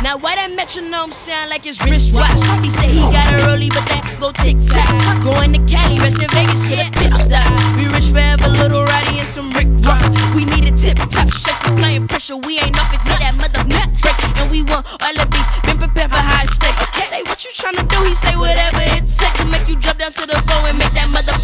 Now why that metronome sound like it's wristwatch? He say he got a rollie, but that go tic-tac. Going to Cali, rest in Vegas, get a pit stop. We rich forever, little Roddy and some Rick Ross. We need a tip-top, shake the playing pressure. We ain't off it till that mother nut break. And we want all the beef, been prepared for high stakes. I say what you tryna do, he say whatever it takes to make you jump down to the floor and make that mother